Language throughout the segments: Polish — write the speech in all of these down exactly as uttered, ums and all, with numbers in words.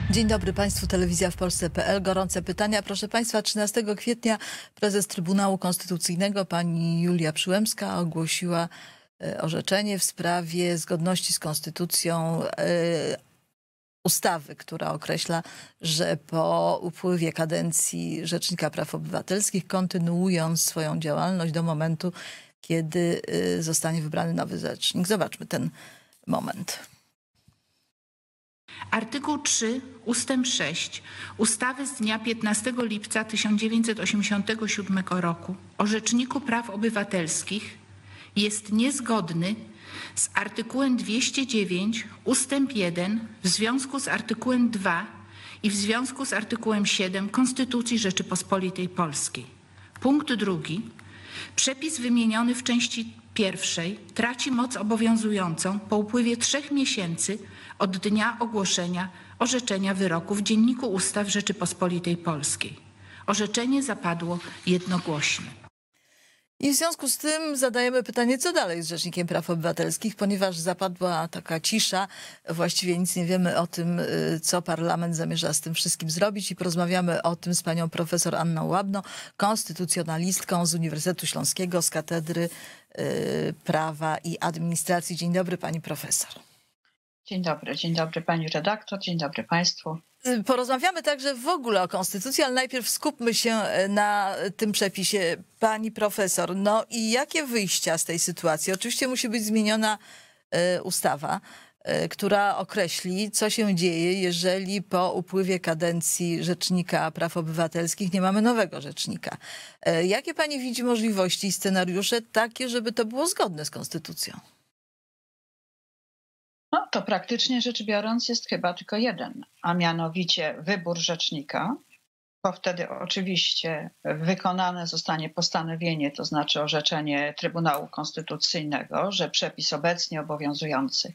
Dzień dobry Państwu, Telewizja w Polsce kropka p l. Gorące pytania. Proszę Państwa, trzynastego kwietnia prezes Trybunału Konstytucyjnego pani Julia Przyłębska ogłosiła orzeczenie w sprawie zgodności z konstytucją ustawy, która określa, że po upływie kadencji Rzecznika Praw Obywatelskich, kontynuując swoją działalność do momentu, kiedy zostanie wybrany nowy rzecznik. Zobaczmy ten moment. Artykuł trzy ustęp sześć ustawy z dnia piętnastego lipca tysiąc dziewięćset osiemdziesiątego siódmego roku o Rzeczniku Praw Obywatelskich jest niezgodny z artykułem dwieście dziewięć ustęp jeden w związku z artykułem dwa i w związku z artykułem siedem Konstytucji Rzeczypospolitej Polskiej. Punkt drugi. Przepis wymieniony w części pierwszej traci moc obowiązującą po upływie trzech miesięcy od dnia ogłoszenia orzeczenia wyroku w Dzienniku Ustaw Rzeczypospolitej Polskiej. Orzeczenie zapadło jednogłośnie. I w związku z tym zadajemy pytanie, co dalej z Rzecznikiem Praw Obywatelskich, ponieważ zapadła taka cisza, właściwie nic nie wiemy o tym, co parlament zamierza z tym wszystkim zrobić i porozmawiamy o tym z panią profesor Anną Łabną, konstytucjonalistką z Uniwersytetu Śląskiego z Katedry Prawa i Administracji. Dzień dobry pani profesor. Dzień dobry, dzień dobry pani redaktor, dzień dobry państwu. Porozmawiamy także w ogóle o konstytucji, ale najpierw skupmy się na tym przepisie. Pani profesor, no i jakie wyjścia z tej sytuacji? Oczywiście musi być zmieniona ustawa, która określi, co się dzieje, jeżeli po upływie kadencji Rzecznika Praw Obywatelskich nie mamy nowego rzecznika. Jakie pani widzi możliwości i scenariusze takie, żeby to było zgodne z konstytucją? No to praktycznie rzecz biorąc jest chyba tylko jeden, a mianowicie wybór rzecznika, bo wtedy oczywiście wykonane zostanie postanowienie, to znaczy orzeczenie Trybunału Konstytucyjnego, że przepis obecnie obowiązujący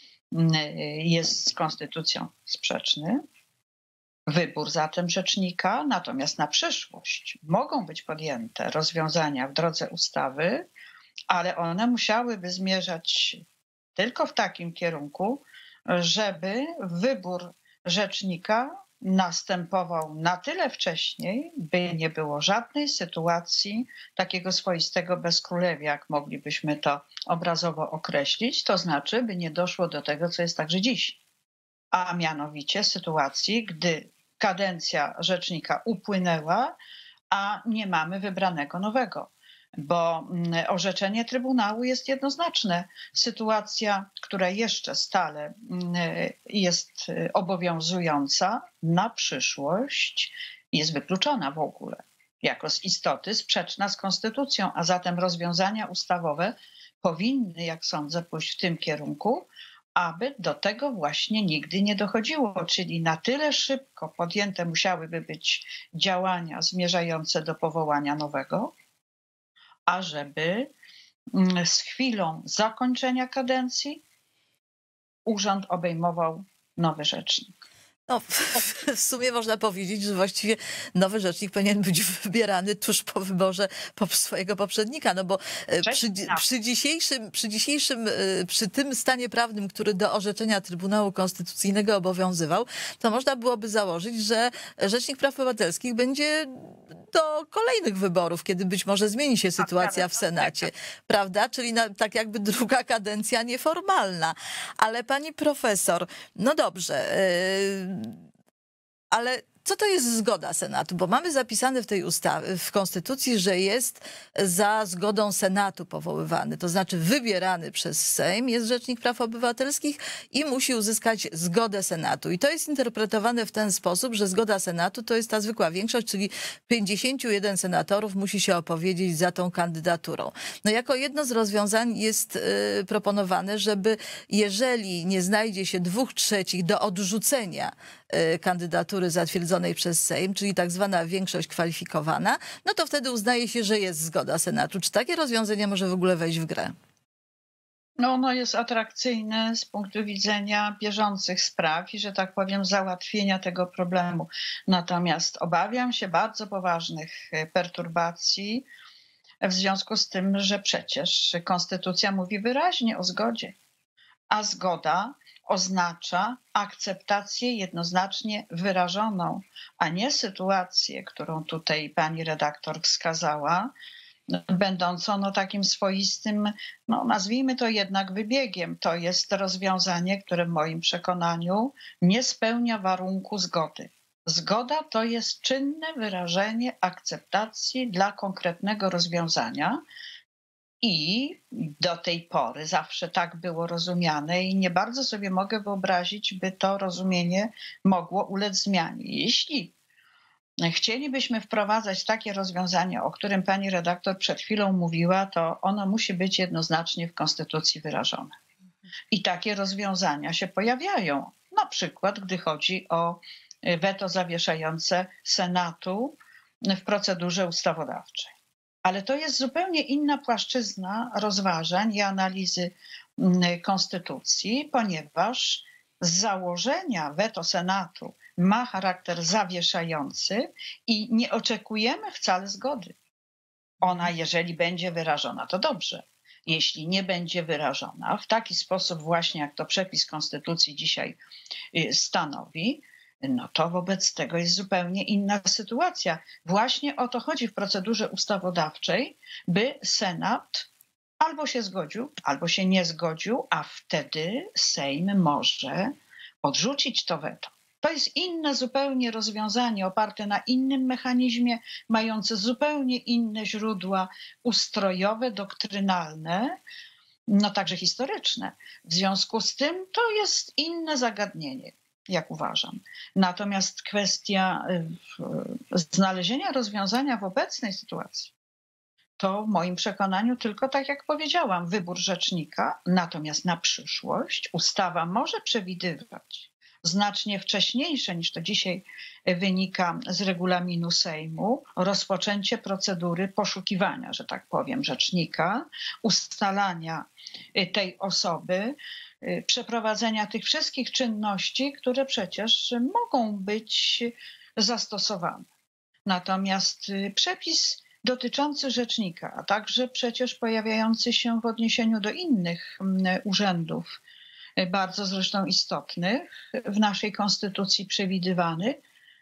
jest z konstytucją sprzeczny. Wybór zatem rzecznika, natomiast na przyszłość mogą być podjęte rozwiązania w drodze ustawy, ale one musiałyby zmierzać tylko w takim kierunku, żeby wybór rzecznika następował na tyle wcześniej, by nie było żadnej sytuacji takiego swoistego bezkrólewia, jak moglibyśmy to obrazowo określić, to znaczy, by nie doszło do tego, co jest także dziś, a mianowicie sytuacji, gdy kadencja rzecznika upłynęła, a nie mamy wybranego nowego. Bo orzeczenie Trybunału jest jednoznaczne. Sytuacja, która jeszcze stale jest obowiązująca na przyszłość, jest wykluczona w ogóle jako z istoty sprzeczna z konstytucją, a zatem rozwiązania ustawowe powinny, jak sądzę, pójść w tym kierunku, aby do tego właśnie nigdy nie dochodziło, czyli na tyle szybko podjęte musiałyby być działania zmierzające do powołania nowego, ażeby z chwilą zakończenia kadencji urząd obejmował nowy rzecznik. No, w sumie można powiedzieć, że właściwie nowy rzecznik powinien być wybierany tuż po wyborze swojego poprzednika, no bo przy, przy, dzisiejszym, przy dzisiejszym, przy tym stanie prawnym, który do orzeczenia Trybunału Konstytucyjnego obowiązywał, to można byłoby założyć, że Rzecznik Praw Obywatelskich będzie do kolejnych wyborów, kiedy być może zmieni się sytuacja w Senacie, prawda? Czyli na, tak jakby druga kadencja nieformalna. Ale pani profesor, no dobrze, yy, ale co to jest zgoda Senatu? Bo mamy zapisane w tej ustawie, w Konstytucji, że jest za zgodą Senatu powoływany, to znaczy wybierany przez Sejm jest Rzecznik Praw Obywatelskich i musi uzyskać zgodę Senatu. I to jest interpretowane w ten sposób, że zgoda Senatu to jest ta zwykła większość, czyli pięćdziesięciu jeden senatorów musi się opowiedzieć za tą kandydaturą. No jako jedno z rozwiązań jest y, proponowane, żeby jeżeli nie znajdzie się dwóch trzecich do odrzucenia y, kandydatury zatwierdzonej przez Sejm, czyli tak zwana większość kwalifikowana, no to wtedy uznaje się, że jest zgoda Senatu. Czy takie rozwiązanie może w ogóle wejść w grę? No, ono jest atrakcyjne z punktu widzenia bieżących spraw i, że tak powiem, załatwienia tego problemu. Natomiast obawiam się bardzo poważnych perturbacji w związku z tym, że przecież konstytucja mówi wyraźnie o zgodzie. a zgoda oznacza akceptację jednoznacznie wyrażoną, a nie sytuację, którą tutaj pani redaktor wskazała, będącą no, takim swoistym, no, nazwijmy to jednak wybiegiem. To jest rozwiązanie, które w moim przekonaniu nie spełnia warunku zgody. Zgoda to jest czynne wyrażenie akceptacji dla konkretnego rozwiązania i do tej pory zawsze tak było rozumiane i nie bardzo sobie mogę wyobrazić, by to rozumienie mogło ulec zmianie. Jeśli chcielibyśmy wprowadzać takie rozwiązanie, o którym pani redaktor przed chwilą mówiła, to ono musi być jednoznacznie w Konstytucji wyrażone. I takie rozwiązania się pojawiają, na przykład gdy chodzi o weto zawieszające Senatu w procedurze ustawodawczej. Ale to jest zupełnie inna płaszczyzna rozważań i analizy Konstytucji, ponieważ z założenia weto Senatu ma charakter zawieszający i nie oczekujemy wcale zgody. Ona, jeżeli będzie wyrażona, to dobrze. Jeśli nie będzie wyrażona w taki sposób właśnie, jak to przepis Konstytucji dzisiaj stanowi, no to wobec tego jest zupełnie inna sytuacja. Właśnie o to chodzi w procedurze ustawodawczej, by Senat albo się zgodził, albo się nie zgodził, a wtedy Sejm może odrzucić to weto. To jest inne zupełnie rozwiązanie, oparte na innym mechanizmie, mające zupełnie inne źródła ustrojowe, doktrynalne, no także historyczne. W związku z tym to jest inne zagadnienie, jak uważam. Natomiast kwestia znalezienia rozwiązania w obecnej sytuacji, to w moim przekonaniu tylko, tak jak powiedziałam, wybór rzecznika. Natomiast na przyszłość ustawa może przewidywać znacznie wcześniejsze niż to dzisiaj wynika z regulaminu Sejmu, rozpoczęcie procedury poszukiwania, że tak powiem, rzecznika, ustalania tej osoby, przeprowadzenia tych wszystkich czynności, które przecież mogą być zastosowane. Natomiast przepis dotyczący rzecznika, a także przecież pojawiający się w odniesieniu do innych urzędów, bardzo zresztą istotnych, w naszej konstytucji przewidywany,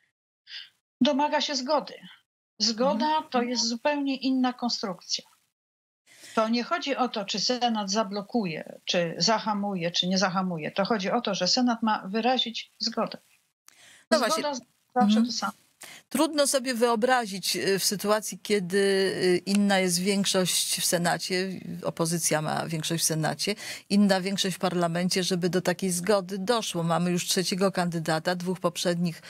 domaga się zgody. Zgoda to jest zupełnie inna konstrukcja. To nie chodzi o to, czy Senat zablokuje, czy zahamuje, czy nie zahamuje. To chodzi o to, że Senat ma wyrazić zgodę. No Zgoda właśnie. zawsze Mhm. to samo. Trudno sobie wyobrazić w sytuacji, kiedy inna jest większość w Senacie, opozycja ma większość w Senacie, inna większość w parlamencie, żeby do takiej zgody doszło. Mamy już trzeciego kandydata, dwóch poprzednich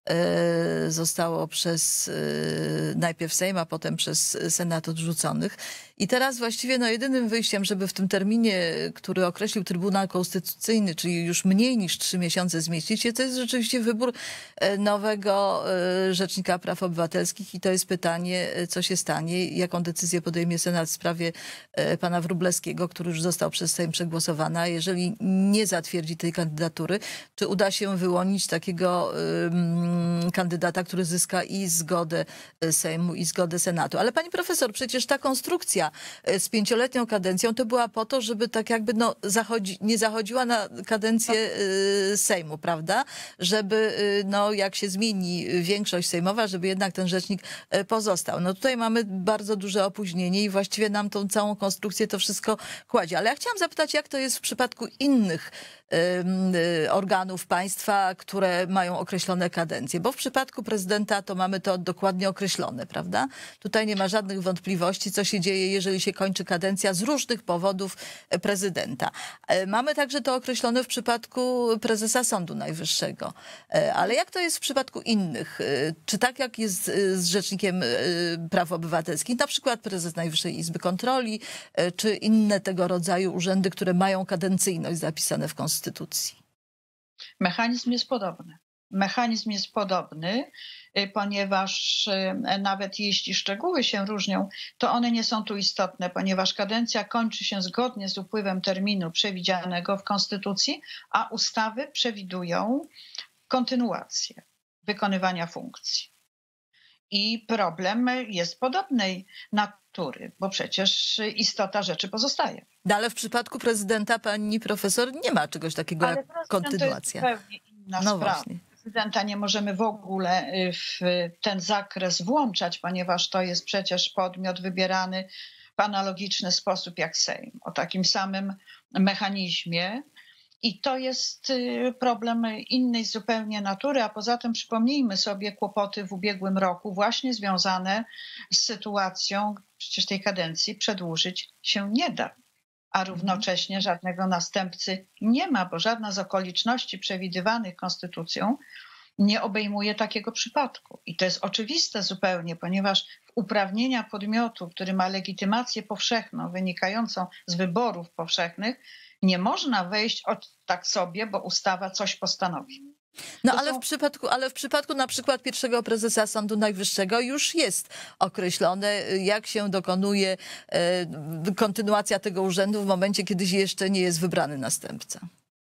zostało przez najpierw Sejm, a potem przez Senat odrzuconych. I teraz właściwie no, jedynym wyjściem, żeby w tym terminie, który określił Trybunał Konstytucyjny, czyli już mniej niż trzy miesiące zmieścić się, to jest rzeczywiście wybór nowego Rzecznika Praw Obywatelskich i to jest pytanie, co się stanie, jaką decyzję podejmie Senat w sprawie pana Wróblewskiego, który już został przez Sejm przegłosowany. A jeżeli nie zatwierdzi tej kandydatury, czy uda się wyłonić takiego um, kandydata, który zyska i zgodę Sejmu, i zgodę Senatu. Ale pani profesor, przecież ta konstrukcja z pięcioletnią kadencją to była po to, żeby tak jakby no, zachodzi, nie zachodziła na kadencję Sejmu, prawda? Żeby no, jak się zmieni większość sejmowa, żeby jednak ten rzecznik pozostał. No tutaj mamy bardzo duże opóźnienie i właściwie nam tą całą konstrukcję to wszystko kładzie. Ale ja chciałam zapytać, jak to jest w przypadku innych organów państwa, które mają określone kadencje, bo w przypadku prezydenta to mamy to dokładnie określone, prawda? Tutaj nie ma żadnych wątpliwości, co się dzieje, jeżeli się kończy kadencja z różnych powodów prezydenta. Mamy także to określone w przypadku prezesa Sądu Najwyższego. Ale jak to jest w przypadku innych? Czy tak jak jest z Rzecznikiem Praw Obywatelskich, na przykład prezes Najwyższej Izby Kontroli, czy inne tego rodzaju urzędy, które mają kadencyjność zapisane w Konstytucji? Mechanizm jest podobny. Mechanizm jest podobny, ponieważ nawet jeśli szczegóły się różnią, to one nie są tu istotne, ponieważ kadencja kończy się zgodnie z upływem terminu przewidzianego w Konstytucji, a ustawy przewidują kontynuację wykonywania funkcji. I problem jest podobnej natury, bo przecież istota rzeczy pozostaje. No ale w przypadku prezydenta pani profesor nie ma czegoś takiego Ale jak kontynuacja. To jest zupełnie inna no sprawa. Właśnie. Prezydenta nie możemy w ogóle w ten zakres włączać, ponieważ to jest przecież podmiot wybierany w analogiczny sposób jak Sejm, o takim samym mechanizmie. I to jest problem innej zupełnie natury, a poza tym przypomnijmy sobie kłopoty w ubiegłym roku właśnie związane z sytuacją, przecież tej kadencji przedłużyć się nie da, a równocześnie żadnego następcy nie ma, bo żadna z okoliczności przewidywanych konstytucją nie obejmuje takiego przypadku. I to jest oczywiste zupełnie, ponieważ uprawnienia podmiotu, który ma legitymację powszechną wynikającą z wyborów powszechnych, nie można wejść od tak sobie, bo ustawa coś postanowi. No To ale są... w przypadku, ale w przypadku na przykład pierwszego prezesa Sądu Najwyższego już jest określone, jak się dokonuje e, kontynuacja tego urzędu w momencie, kiedy jeszcze nie jest wybrany następca.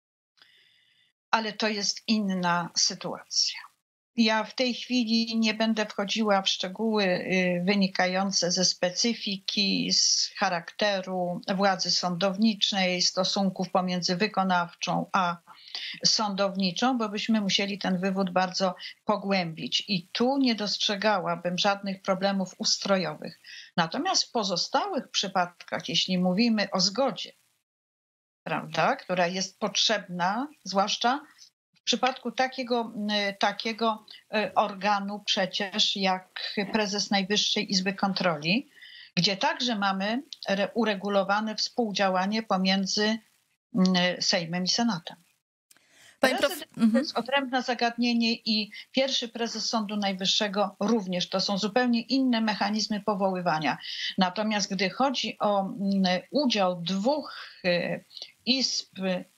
Ale to jest inna sytuacja. Ja w tej chwili nie będę wchodziła w szczegóły wynikające ze specyfiki, z charakteru władzy sądowniczej, stosunków pomiędzy wykonawczą a sądowniczą, bo byśmy musieli ten wywód bardzo pogłębić. I tu nie dostrzegałabym żadnych problemów ustrojowych. Natomiast w pozostałych przypadkach, jeśli mówimy o zgodzie, prawda, która jest potrzebna, zwłaszcza w przypadku takiego, takiego organu przecież jak prezes Najwyższej Izby Kontroli, gdzie także mamy uregulowane współdziałanie pomiędzy Sejmem i Senatem. Prezydent prof... to jest odrębne zagadnienie i pierwszy prezes Sądu Najwyższego również. To są zupełnie inne mechanizmy powoływania. Natomiast gdy chodzi o udział dwóch izb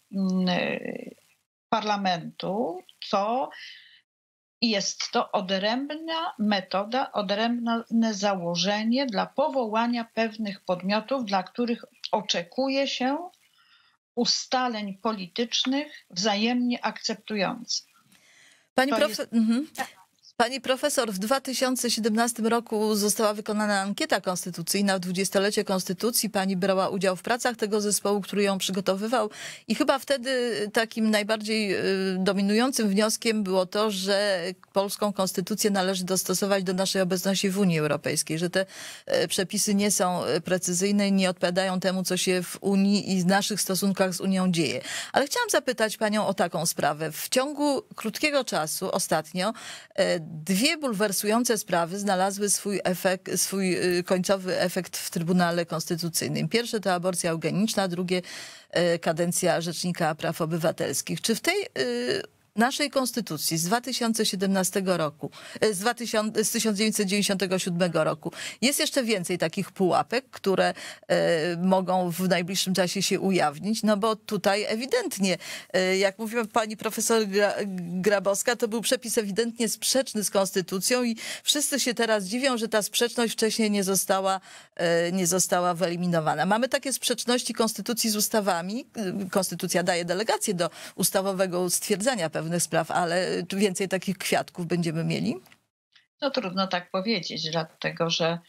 parlamentu, to jest to odrębna metoda, odrębne założenie dla powołania pewnych podmiotów, dla których oczekuje się ustaleń politycznych wzajemnie akceptujących. Pani, profe... jest... mhm. Pani profesor, w dwa tysiące siedemnastym roku została wykonana ankieta konstytucyjna w dwudziestolecie Konstytucji. Pani brała udział w pracach tego zespołu, który ją przygotowywał i chyba wtedy takim najbardziej dominującym wnioskiem było to, że polską konstytucję należy dostosować do naszej obecności w Unii Europejskiej, że te przepisy nie są precyzyjne i nie odpowiadają temu, co się w Unii i w naszych stosunkach z Unią dzieje. Ale chciałam zapytać panią o taką sprawę. W ciągu krótkiego czasu ostatnio dwie bulwersujące sprawy znalazły swój, efekt, swój końcowy efekt w Trybunale Konstytucyjnym. Pierwsze to aborcja eugeniczna, drugie kadencja Rzecznika Praw Obywatelskich. Czy w tej naszej konstytucji z dwa tysiące siedemnastego roku, z, dwa tysiące, z tysiąc dziewięćset dziewięćdziesiątego siódmego roku jest jeszcze więcej takich pułapek, które e, mogą w najbliższym czasie się ujawnić? No bo tutaj ewidentnie, e, jak mówiła pani profesor Gra, Grabowska, to był przepis ewidentnie sprzeczny z konstytucją i wszyscy się teraz dziwią, że ta sprzeczność wcześniej nie została, e, nie została wyeliminowana. Mamy takie sprzeczności konstytucji z ustawami. Konstytucja daje delegację do ustawowego stwierdzania pewnych spraw, ale czy więcej takich kwiatków będziemy mieli? No trudno tak powiedzieć, dlatego że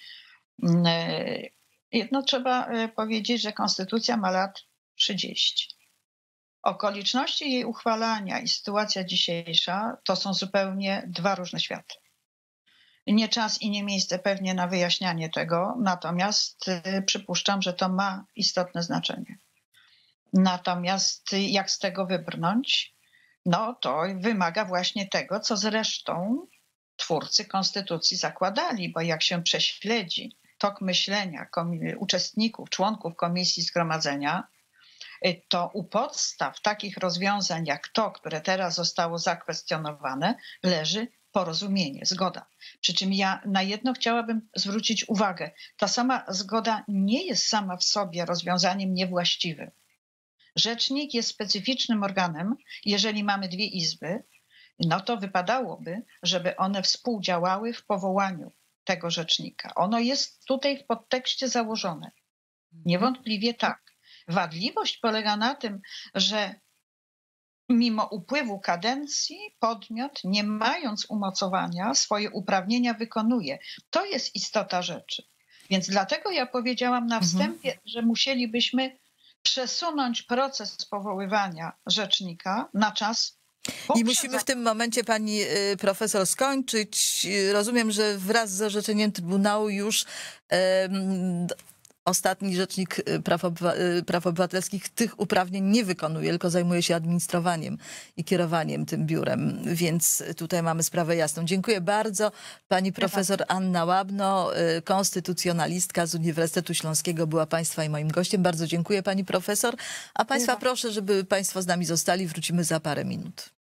jedno trzeba powiedzieć, że konstytucja ma lat trzydzieści. Okoliczności jej uchwalania i sytuacja dzisiejsza to są zupełnie dwa różne światy. Nie czas i nie miejsce pewnie na wyjaśnianie tego, natomiast przypuszczam, że to ma istotne znaczenie. Natomiast jak z tego wybrnąć? No to wymaga właśnie tego, co zresztą twórcy konstytucji zakładali, bo jak się prześledzi tok myślenia uczestników, członków komisji zgromadzenia, to u podstaw takich rozwiązań jak to, które teraz zostało zakwestionowane, leży porozumienie, zgoda. Przy czym ja na jedno chciałabym zwrócić uwagę. Ta sama zgoda nie jest sama w sobie rozwiązaniem niewłaściwym. Rzecznik jest specyficznym organem. Jeżeli mamy dwie izby, no to wypadałoby, żeby one współdziałały w powołaniu tego rzecznika. Ono jest tutaj w podtekście założone. Niewątpliwie tak. Wadliwość polega na tym, że mimo upływu kadencji podmiot, nie mając umocowania, swoje uprawnienia wykonuje. To jest istota rzeczy. Więc dlatego ja powiedziałam na wstępie, mhm. że musielibyśmy przesunąć proces powoływania rzecznika na czas. I musimy w tym momencie, pani profesor, skończyć. Rozumiem, że wraz z orzeczeniem Trybunału już um, ostatni rzecznik praw, obywa praw obywatelskich tych uprawnień nie wykonuje, tylko zajmuje się administrowaniem i kierowaniem tym biurem. Więc tutaj mamy sprawę jasną. Dziękuję bardzo. Pani profesor Anna Łabno, konstytucjonalistka z Uniwersytetu Śląskiego, była państwa i moim gościem. Bardzo dziękuję, pani profesor. A państwa proszę, żeby państwo z nami zostali. Wrócimy za parę minut.